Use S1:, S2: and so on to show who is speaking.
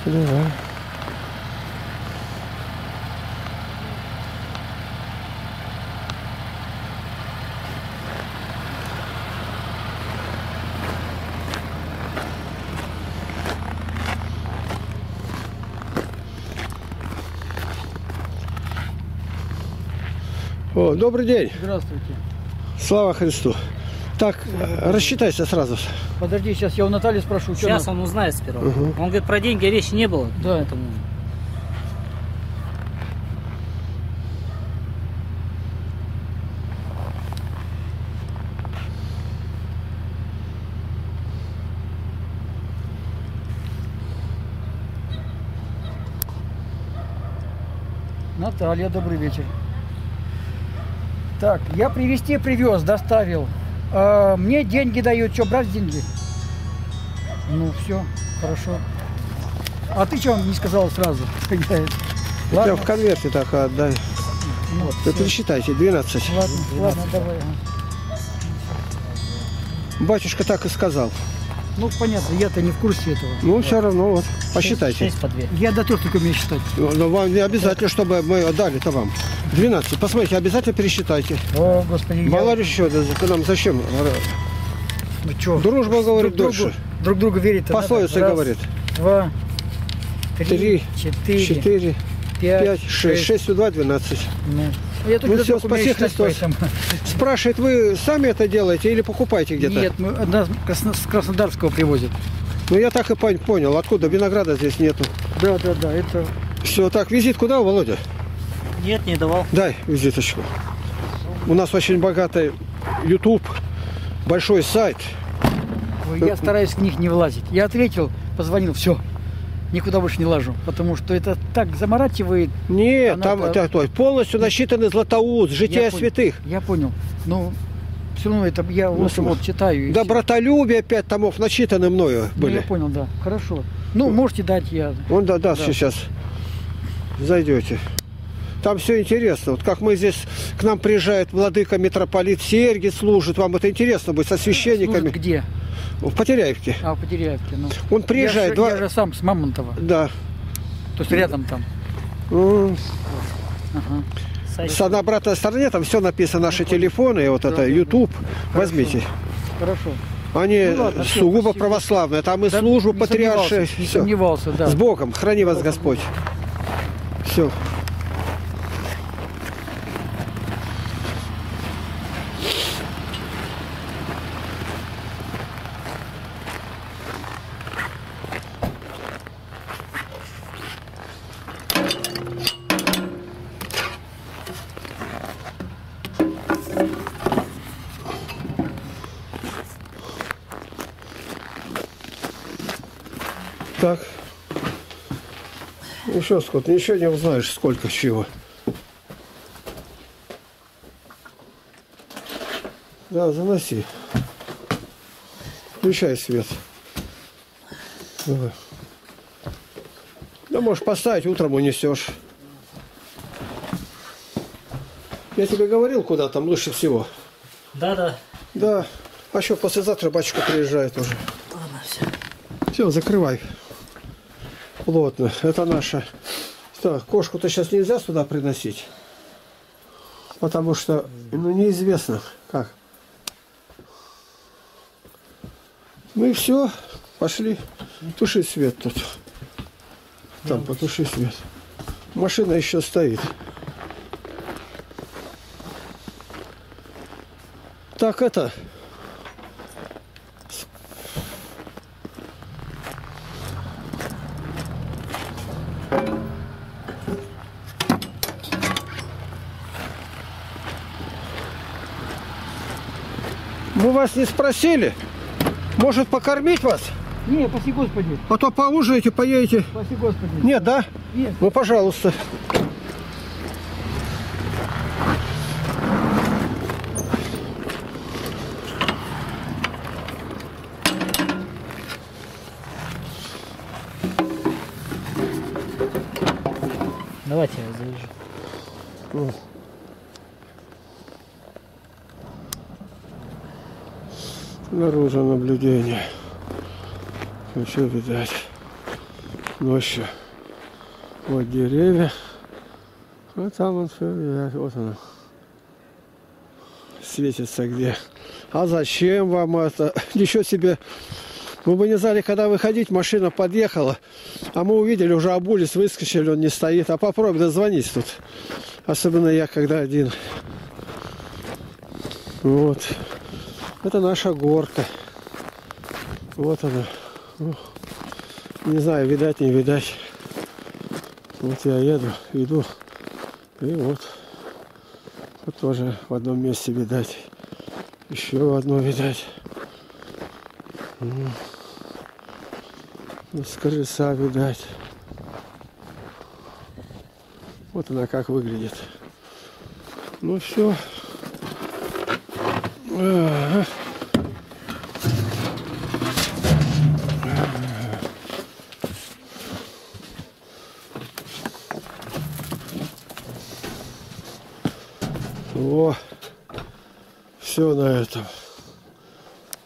S1: Давай. О, добрый день.
S2: Здравствуйте.
S1: Слава Христу. Так, рассчитайся сразу.
S2: Подожди, сейчас я у Натальи спрошу. что
S3: Сейчас
S2: она-
S3: он узнает сперва.
S1: Угу.
S3: Он говорит, про деньги речи не было.
S2: Да.
S3: Поэтому...
S2: Наталья, добрый вечер. Так, я привезти привез, доставил. Мне деньги дают. Что, брать деньги? Ну, все, хорошо. А ты что не сказала сразу?
S1: Я
S2: Ладно,
S1: в конверте так отдай.
S2: ну,
S1: Вы
S2: всё.
S1: пересчитайте, 12.
S2: Ладно, давай.
S1: Батюшка так и сказал.
S2: Ну, понятно, я-то не в курсе этого.
S1: Ну, все равно, вот, посчитайте.
S3: 6 по 2.
S2: Я дотер только умею считать.
S1: Но вам не обязательно, чтобы мы отдали-то вам. 12. Посмотрите, обязательно пересчитайте.
S2: О, господи,
S1: Мало ли что, да к нам зачем?
S2: Ну что?
S1: Дружба говорит дольше.
S2: Друг другу верит.
S1: Пословица говорит.
S2: 2,
S1: 3,
S2: 3, 4,
S1: 4, 5, 6. 6 2, 12.
S2: Ну, я только
S1: Ну
S2: до
S1: все,
S2: 3 умею
S1: спаси
S2: считать,
S1: Христос.
S2: поэтому...
S1: Спрашивает, вы сами это делаете или покупаете где-то?
S2: Нет, нас с Краснодарского привозят.
S1: Ну я так и понял, откуда винограда здесь нету.
S2: Да, это...
S1: Все, так, визит куда, Володя?
S3: Нет, не давал.
S1: Дай визиточку. У нас очень богатый YouTube, большой сайт.
S2: Ой, я стараюсь в них не влазить. Я ответил, позвонил, все. Никуда больше не лажу, потому что это так заморачивает.
S1: Нет,
S2: Она
S1: там
S2: это-
S1: полностью насчитаны Златоуст, жития
S2: Я понял.
S1: святых.
S2: Я понял. Ну, все равно это я вот читаю. И всё.
S1: Добротолюбие, 5 томов начитаны мною
S2: Ну,
S1: были.
S2: я понял, да. Хорошо. Ну, можете дать я.
S1: Он даст
S2: Да.
S1: сейчас. Зайдете. Там все интересно. Вот как мы здесь, к нам приезжает владыка митрополит Сергий служит. Вам это интересно будет со священниками.
S2: Служит где?
S1: В Потеряевке.
S2: А, в Потеряевке. Ну.
S1: Он приезжает.
S2: Я же сам с Мамонтова.
S1: Да.
S2: То есть рядом там. Ага.
S3: Сайт.
S1: На обратной стороне там все написано, наши телефоны, и вот
S2: Да,
S1: это
S2: да,
S1: YouTube.
S2: Хорошо.
S1: Возьмите.
S2: Хорошо.
S1: Они
S2: Ну ладно, всё,
S1: сугубо
S2: спасибо.
S1: православные. Там и
S2: Да,
S1: службу
S2: не
S1: патриаршей.
S2: сомневался, Не
S1: Всё.
S2: сомневался, да.
S1: С Богом. Храни вас Господь. Все. Так. Еще сколько? Ничего не узнаешь, сколько чего. Да, заноси. Включай свет. Давай. Да можешь поставить, утром унесешь. Я тебе говорил, куда там лучше всего.
S3: Да.
S1: Да. А что, послезавтра батюшка приезжает уже.
S3: Ладно, все.
S1: Все, закрывай. Плотно. Это наша. Так, кошку-то сейчас нельзя сюда приносить. Потому что, ну, неизвестно как. Ну и все. Пошли. Туши свет тут. Там потуши свет. Машина еще стоит. Так, это... Мы вас не спросили? Может, покормить вас?
S2: Не, спаси Господи.
S1: А то поужинаете, поедете.
S2: Спаси Господи.
S1: Нет, да?
S2: Нет.
S1: Ну, пожалуйста.
S3: Давайте я завяжу.
S1: Наружу наблюдение. Ну, что видать. ночью. Вот деревья. А там он все, вот оно. Светится где. А зачем вам это? Еще себе. Вы бы не знали, когда выходить, машина подъехала, а мы увидели, уже обулись, выскочили, он не стоит. А попробуй дозвонить тут. Особенно я, когда один. Вот. Это наша горка. Вот она. Не знаю, видать, не видать. Вот я еду, иду. И вот. Вот тоже в одном месте видать. Еще одно видать. С крыса видать. Вот она как выглядит. Ну все. О, все на этом.